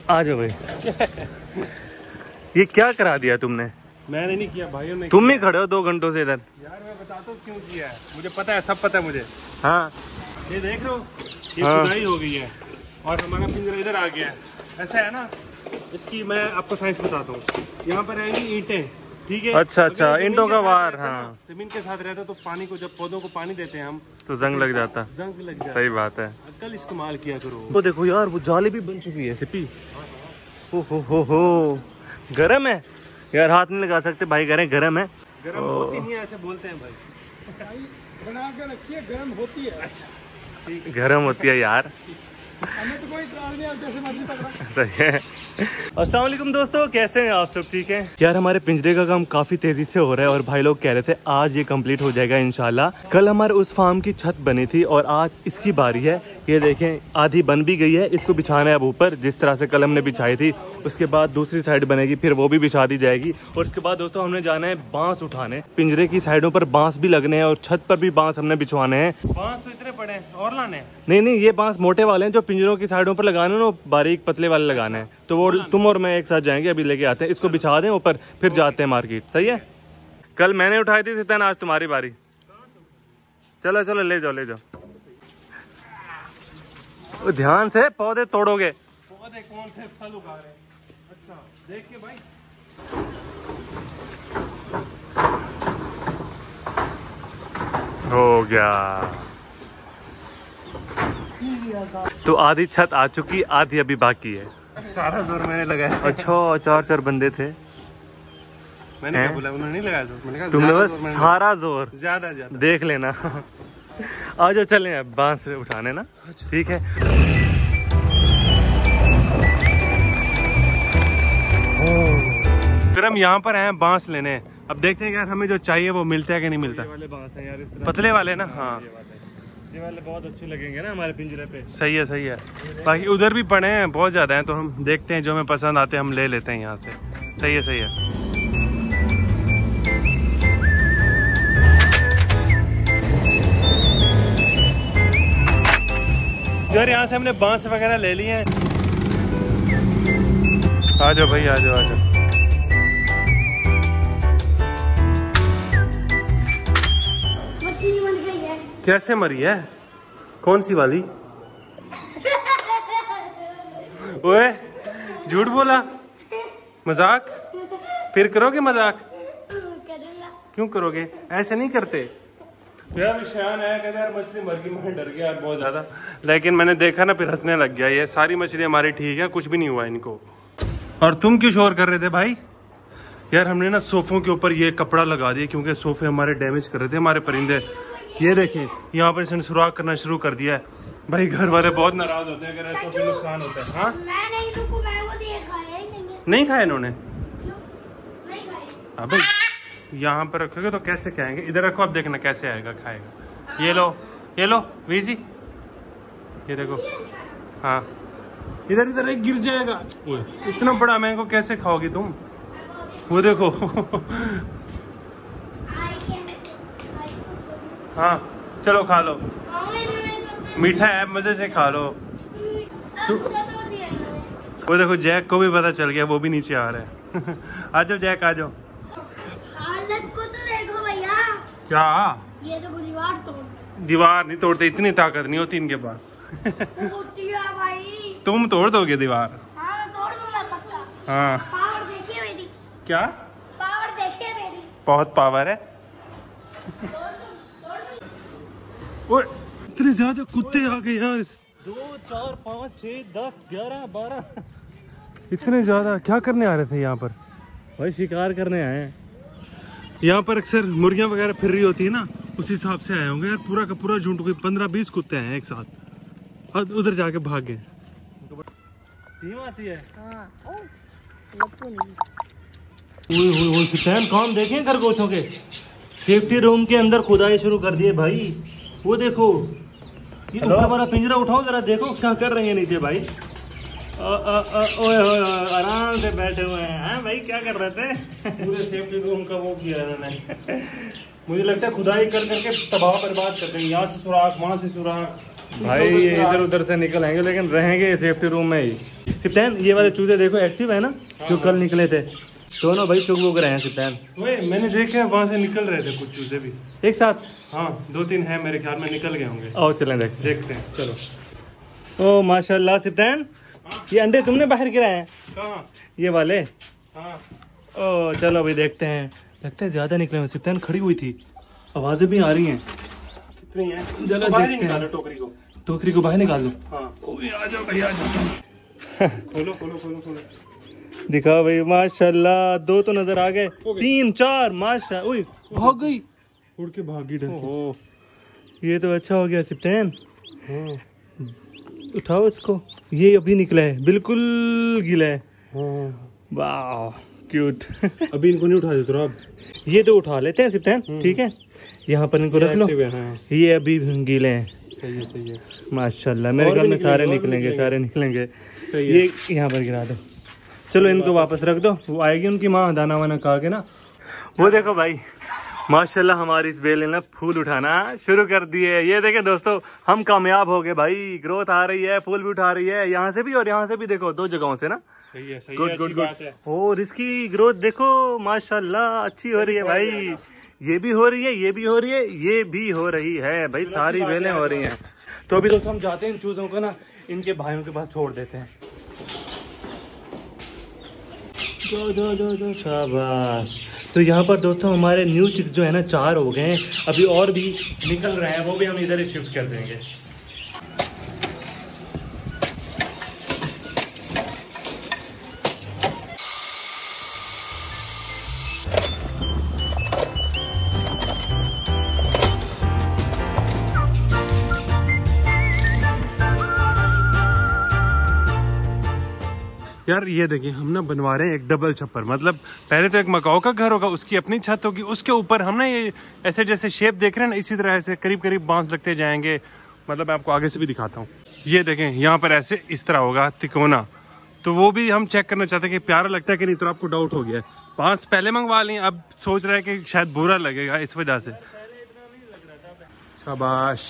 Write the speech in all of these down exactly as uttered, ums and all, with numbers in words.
आ जाओ भाई। ये क्या करा दिया तुमने? मैंने नहीं किया भाइयों ने। तुम ही खड़े हो दो घंटों से इधर। यार मैं बताता हूँ क्यों किया है, मुझे पता है, सब पता है मुझे। हाँ ये देख रहे हो, ये हाँ। खुदाई हो गई है और हमारा पिंजरा इधर आ गया है। ऐसा है ना, इसकी मैं आपको साइंस बताता हूँ। यहाँ पर आएंगी ईंटें, ठीक है। अच्छा अच्छा, ईंटों का वार। हाँ, जमीन के साथ रहता तो पानी को, जब पौधों को पानी देते हैं हम, तो जंग लग जाता। जंग लग जाता। सही बात है। अक्ल इस्तेमाल किया करो। वो देखो यार, वो जाली भी बन चुकी है सिपी। ओ हो हो हो, गरम है यार, हाथ नहीं लगा सकते भाई, गरम गरम है। गरम होती नहीं है, ऐसे बोलते हैं भाई। बना के रखिए, गरम होती है। अच्छा ठीक है, गरम होती है यार। हमें तो कोई इतराज नहीं, जैसे मर्जी पकड़ा। सही है। अस्सलाम वालेकुम दोस्तों, कैसे हैं आप सब? ठीक है यार, हमारे पिंजरे का काम काफी तेजी से हो रहा है और भाई लोग कह रहे थे आज ये कंप्लीट हो जाएगा इंशाल्लाह। कल हमारे उस फार्म की छत बनी थी और आज इसकी बारी है। ये देखें, आधी बन भी गई है, इसको बिछाना है अब ऊपर, जिस तरह से कल हमने बिछाई थी। उसके बाद दूसरी साइड बनेगी, फिर वो भी बिछा दी जाएगी। और उसके बाद दोस्तों हमने जाना है बांस उठाने। पिंजरे की साइडों पर बांस भी लगने हैं और छत पर भी बांस हमने बिछवाने हैं। बांस तो इतने बड़े हैं और लाने? नहीं नहीं, ये बांस मोटे वाले हैं, जो पिंजरों की साइडों पर लगाने हैं, बारीक पतले वाले लगाने हैं। तो वो तुम और मैं एक साथ जाएंगे, अभी लेके आते हैं। इसको बिछा दें ऊपर, फिर जाते हैं मार्केट। सही है? कल मैंने उठाई थी सितन, आज तुम्हारी बारी। चलो चलो, ले जाओ ले जाओ। ध्यान से, पौधे तोड़ोगे। पौधे कौन से फल उगा रहे हैं? अच्छा देख के भाई। हो गया। तो आधी छत आ चुकी, आधी अभी बाकी है। सारा जोर मैंने लगाया। अच्छा, चार चार बंदे थे। मैंने क्या बोला? उन्होंने नहीं लगाया जोर, मैंने कहा तुमने बस सारा जोर। ज्यादा ज्यादा देख लेना। आ जाओ, चलें अब बांस से उठाने ना। ठीक है। फिर हम यहाँ पर हैं बांस लेने। अब देखते हैं यार हमें जो चाहिए वो मिलता है कि नहीं मिलता। ये वाले बांस हैं यार, इस तरह पतले वाले ना। हाँ ये वाले, ये वाले बहुत अच्छे लगेंगे ना हमारे पिंजरे पे। सही है सही है। बाकी उधर भी पड़े हैं, बहुत ज्यादा हैं, तो हम देखते हैं जो हमें पसंद आते हैं हम ले लेते हैं यहाँ से। सही है सही है। यार यहाँ से हमने बांस वगैरह ले लिए हैं। आ जाओ भाई, आ जाओ आ जाओ। मछली मर गई है। कैसे मरी है? कौन सी वाली? ओए झूठ बोला, मजाक? फिर करोगे मजाक? करूंगा। क्यों करोगे? ऐसे नहीं करते यार। शान आया कहते यार मछली मर गई, मैं डर गया यार बहुत ज्यादा। लेकिन मैंने देखा ना, फिर हंसने लग गया। ये सारी मछली हमारी ठीक है, कुछ भी नहीं हुआ इनको। और तुम क्यों शोर कर रहे थे भाई? यार हमने ना सोफों के ऊपर ये कपड़ा लगा दिया, क्योंकि सोफे हमारे डैमेज कर रहे थे हमारे परिंदे। ये देखें, यहाँ पर इसने सुराख करना शुरू कर दिया है। भाई घर वाले बहुत नाराज होते हैं अगर ऐसा कोई नुकसान होता है। हाँ मैं नहीं रुकू, मैं वो दिए खाया ही नहीं है। नहीं खाया इन्होंने? क्यों नहीं खाया? अबे यहाँ पर रखोगे तो कैसे खाएंगे? इधर रखो, अब देखना कैसे आएगा खाएगा। ये लो ये लो वीजी, ये देखो। हाँ इधर इधर एक गिर जाएगा। इतना बड़ा मैंगो कैसे खाओगी तुम? वो देखो। हाँ चलो खा लो, मीठा है, मजे से खा लो। वो देखो जैक को भी पता चल गया, वो भी नीचे आ रहा है। आ जाओ जैक, आ जाओ। हालत को तो देखो भैया। क्या? ये तो दीवार तोड़। दीवार नहीं तोड़ते, इतनी ताकत नहीं होती इनके पास। होती है भाई। तुम तोड़ दोगे दीवार? हाँ मैं तोड़ दूंगा पक्का। हाँ पावर देखिए मेरी। क्या पावर देखिए मेरी। बहुत पावर है। ओए इतने ज्यादा कुत्ते आ गए यार। दो चार पाँच छः दस ग्यारह बारह, इतने ज्यादा क्या करने आ रहे थे यहाँ पर? भाई शिकार करने आए हैं। यहाँ पर अक्सर मुर्गियाँ वगैरह फिर रही होती है ना, उस हिसाब से आए होंगे यार। पूरा का पूरा झुंड, कोई पंद्रह बीस कुत्ते हैं एक साथ, और उधर जाके भाग गए। टीम आती है। हाँ ओ लप्पू नहीं। ओए ओए ओए, किसान काम देखें खरगोशों के। सेफ्टी रूम के अंदर खुदाई शुरू कर दिए भाई। वो देखो, ये ऊपर वाला पिंजरा उठाओ जरा, देखो क्या कर रहे हैं नीचे भाई। ओए ओए, आराम से बैठे हुए हैं। हाँ भाई क्या कर रहे थे? पूरे सेफ्टी रूम का वो किया इन्होंने। मुझे लगता है खुदाई कर करके तबाह बर्बाद कर देंगे। यहाँ से सुराख, वहाँ से सुराख। भाई इधर उधर से निकल आएंगे, लेकिन रहेंगे सेफ्टी रूम में ही। सिप्तान ये वाले चूजे देखो एक्टिव है ना, जो कल निकले थे दोनों भाई चुग बुग रहे हैं सिप्तान। ओए मैंने देखा वहाँ से निकल रहे थे कुछ चूजे भी एक साथ। हाँ दो तीन है मेरे ख्याल में, निकल गए होंगे। आओ चलें देख देखते हैं चलो। ओ माशाल्लाह सिप्तान, ये अंडे तुमने बाहर गिराए हैं? कहाँ? ये वाले। हाँ ओ चलो भाई देखते हैं, लगता है ज्यादा निकले हुए। सिप्तान खड़ी हुई थी, आवाजें भी आ रही हैं। कितनी है? जरा इसको बाहर ही देखते हैं। निकालो टोकरी को। टोकरी को बाहर निकाल दो। हाँ ओए आ जाओ भाई आ जाओ। खोलो खोलो खोलो खोलो। दिखाओ भाई माशाल्लाह, दो तो नजर आ गए, तीन चार माशा। ओए भाग गई, उड़ के भागी डर के। ओहो ये तो अच्छा हो गया सिप्तान। हाँ उठाओ इसको, ये अभी निकला है, बिल्कुल गीला है। हाँ वाह क्यूट। अभी इनको नहीं उठा देते अब। ये तो उठा लेते हैं सिप्तान, ठीक है यहाँ पर इनको रख लो। हाँ। ये अभी गीले हैं। सही है सही है। माशाल्लाह मेरे और ख्याल भी में सारे निकलेंगे, और भी निकलेंगे, सारे निकलेंगे। सही है। ये यहाँ पर गिरा दो। चलो इनको वापस रख दो, वो आएगी उनकी माँ दाना वाना खा के ना। वो देखो भाई माशाल्लाह हमारी इस बेल ने ना फूल उठाना शुरू कर दिए। ये देखे दोस्तों हम कामयाब हो गए भाई, ग्रोथ आ रही है, फूल भी उठा रही है, यहाँ से भी और यहाँ से भी देखो, दो जगहों से ना। सही है सही गुड है, गुड अच्छी गुड। बात है। और इसकी ग्रोथ देखो माशाल्लाह अच्छी हो रही है भाई। ये भी हो रही है, ये भी हो रही है, ये भी हो रही है भाई, सारी बेलें हो रही हैं। तो अभी दोस्तों हम जाते हैं इन चूजों को ना इनके भाइयों के पास छोड़ देते हैं। दो दो दो दो शाबाश। तो यहाँ पर दोस्तों हमारे न्यू चिक्स जो है ना चार हो गए हैं, अभी और भी निकल रहे हैं, वो भी हम इधर ही शिफ्ट कर देंगे। यार ये देखिए हम ना बनवा रहे हैं एक डबल छप्पर, मतलब पहले तो एक मकाओ का घर होगा, उसकी अपनी छत होगी, उसके ऊपर हम ना ये ऐसे जैसे शेप देख रहे हैं ना, इसी तरह ऐसे करीब करीब बांस लगते जाएंगे। मतलब मैं आपको आगे से भी दिखाता हूँ। ये देखें यहाँ पर ऐसे इस तरह होगा तिकोना, तो वो भी हम चेक करना चाहते हैं कि प्यारा लगता है कि नहीं। तो आपको डाउट हो गया, बांस पहले मंगवा लिए, अब सोच रहे हैं कि शायद बुरा लगेगा इस वजह से। शाबाश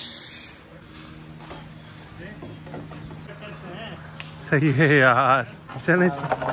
सही है यार, चले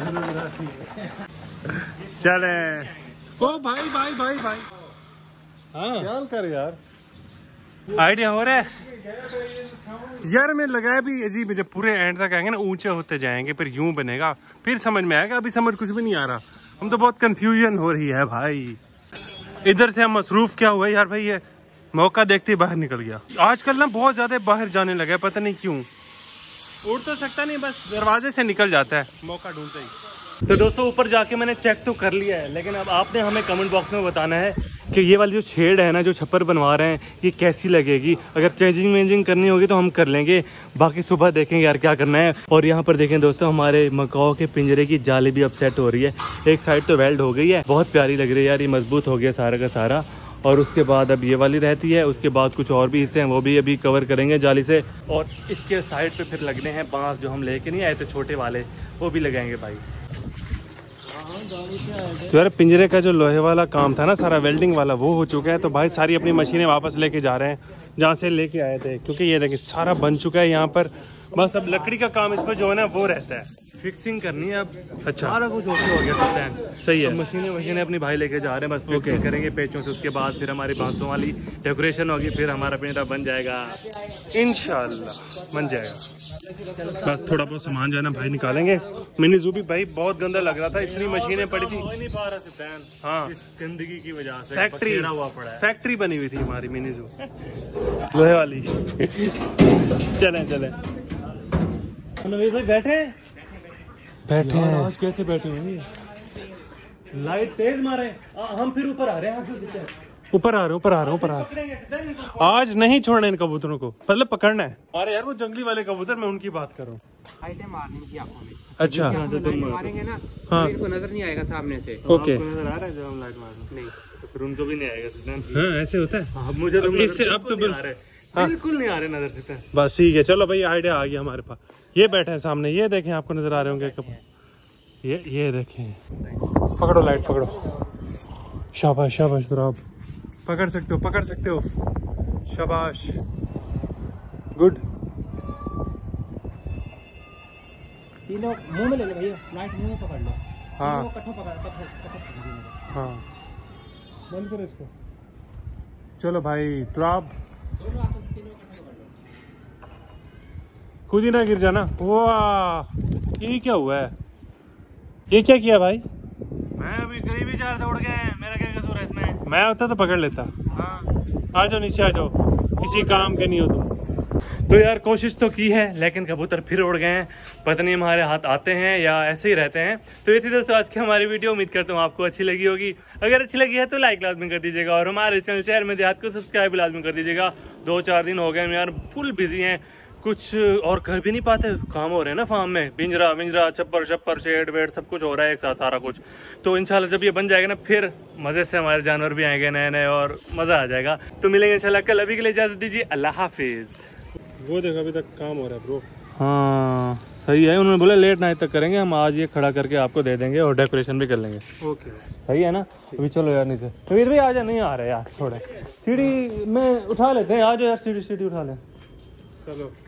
चले। ओ भाई भाई भाई भाई हाँ क्या कर यार, आइडिया हो रहा है यार। मैं लगाया भी अजीब, जब पूरे एंड तक आएंगे ना ऊंचे होते जाएंगे, फिर यूं बनेगा, फिर समझ में आएगा। अभी समझ कुछ भी नहीं आ रहा, हम तो बहुत कंफ्यूजन हो रही है भाई। इधर से हम मसरूफ क्या हुआ यार भाई, ये मौका देखते ही बाहर निकल गया। आजकल ना बहुत ज्यादा बाहर जाने लगा है, पता नहीं क्यों। उड़ तो सकता नहीं, बस दरवाजे से निकल जाता है मौका ढूंढते ही। तो दोस्तों ऊपर जाके मैंने चेक तो कर लिया है, लेकिन अब आपने हमें कमेंट बॉक्स में बताना है कि ये वाली जो शेड है ना, जो छप्पर बनवा रहे हैं, ये कैसी लगेगी। अगर चेंजिंग वेंजिंग करनी होगी तो हम कर लेंगे, बाकी सुबह देखेंगे यार क्या करना है। और यहाँ पर देखें दोस्तों हमारे मकाओ के पिंजरे की जाली भी अब सेट हो रही है। एक साइड तो वेल्ड हो गई है, बहुत प्यारी लग रही है यार, ये मजबूत हो गया सारा का सारा। और उसके बाद अब ये वाली रहती है, उसके बाद कुछ और भी हिस्से हैं वो भी अभी कवर करेंगे जाली से। और इसके साइड पे फिर लगने हैं बांस, जो हम लेके नहीं आए थे छोटे वाले, वो भी लगाएंगे भाई। तो यार पिंजरे का जो लोहे वाला काम था ना सारा वेल्डिंग वाला, वो हो चुका है। तो भाई सारी अपनी मशीनें वापस लेके जा रहे हैं जहाँ से लेके आए थे, क्योंकि ये देखिए सारा बन चुका है यहाँ पर। बस अब लकड़ी का काम इस पर जो है ना वो रहता है, फिक्सिंग करनी है अब। अच्छा सारा कुछ ओके हो गया सकता है, सही है। मशीनें मशीनें अपनी भाई लेके जा रहे हैं, बस फिक्सिंग करेंगे पेचों से। उसके बाद फिर हमारी बांसों वाली डेकोरेशन होगी, फिर हमारा पिंजरा बन जाएगा इंशाल्लाह, बन जाएगा। बस थोड़ा बहुत सामान जो है ना भाई निकालेंगे। मिनी जू भी भाई बहुत गंदा लग रहा था, इतनी मशीनें पड़ी थी। हो नहीं पा रहा सिप्तान, हाँ इस गंदगी की वजह से फैक्ट्री बखेरा हुआ पड़ा है। फैक्ट्री बनी हुई थी हमारी मिनी जू लोहे वाली। चलें चलें नवीद भाई बैठे हैं? बैठे यार, हैं। आज कैसे बैठे हुए, लाइट तेज मारे। आ, हम फिर ऊपर आ रहे हैं। ऊपर आ रहे ऊपर आ रहे ऊपर आ रहे आज नहीं छोड़ना इन कबूतरों को, मतलब पकड़ना है। अरे यार वो जंगली वाले कबूतर, मैं उनकी बात कर रहा हूँ। अच्छा मारेंगे ना हाँ तो इनको नजर नहीं आएगा सामने से। ओके नजर आ रहा है जब हम लाइट मार रहे हैं? नहीं तो फिर उनको भी नहीं आएगा सिद्धांत। हाँ ऐसे होता है। अब मुझे तो अब इससे अब तो बिल्कुल नहीं आ रहे, बिल्कुल नहीं आ रहे नजर सिद्धांत। बस ठीक है, चलो भाई आइडिया आ गया हमारे पास। ये बैठे हैं सामने, ये देखें, आपको नजर आ रहे होंगे कब। ये ये देखें, पकड़ो लाइट पकड़ो। शाबाश शाबाश ब्रो, आप पकड़ सकते हो पकड़ सकते हो, शाबाश गुड। तीनों मुंह में ले लो भैया, लाइट मुंह में पकड़ लो। हाँ। तीनों कट्ठों पकड़ कट्ठों कट्ठों पकड़ लो। हाँ बंद करो इसको। चलो भाई तो आप दोनों हाथों से तीनों कट्ठों पकड़ लो। खुद ही ना गिर जाना। वाह ये क्या हुआ है? ये क्या किया भाई? मैं अभी करीब ही चार दौड़ गए, मेरा क्या कसूर है इसमें? मैं होता तो पकड़ लेता। हाँ आ जाओ नीचे आ जाओ, किसी काम के नहीं हो तुम। तो यार कोशिश तो की है लेकिन कबूतर फिर उड़ गए हैं, पता नहीं हमारे हाथ आते हैं या ऐसे ही रहते हैं। तो ये थी दोस्तों आज की हमारी वीडियो, उम्मीद करता हूँ आपको अच्छी लगी होगी। अगर अच्छी लगी है तो लाइक लाजमी कर दीजिएगा और हमारे चैनल शहर में देहात को सब्सक्राइब लाजमी कर दीजिएगा। दो चार दिन हो गए हम यार फुल बिजी हैं, कुछ और कर भी नहीं पाते, काम हो रहे हैं ना फार्म में, पिंजरा विंजरा छप्पर छप्पर शेड वेड सब कुछ हो रहा है एक साथ सारा कुछ। तो इंशाल्लाह जब ये बन जाएगा ना फिर मज़े से हमारे जानवर भी आएंगे नए नए और मज़ा आ जाएगा। तो मिलेंगे इंशाल्लाह कल, अभी के लिए इजाज़त दीजिए, अल्लाह हाफिज़। वो देखो अभी तक काम हो रहा है ब्रो। हाँ सही है, उन्होंने बोला लेट नाइट तक करेंगे, हम आज ये खड़ा करके आपको दे देंगे और डेकोरेशन भी कर लेंगे। ओके सही है ना? अभी चलो यार नीचे। वीर भाई आ जा, नहीं आ रहे यार थोड़े, सीढ़ी में उठा लेते हैं, आ जाओ यार, सीढ़ी सीढ़ी उठा लें। चलो।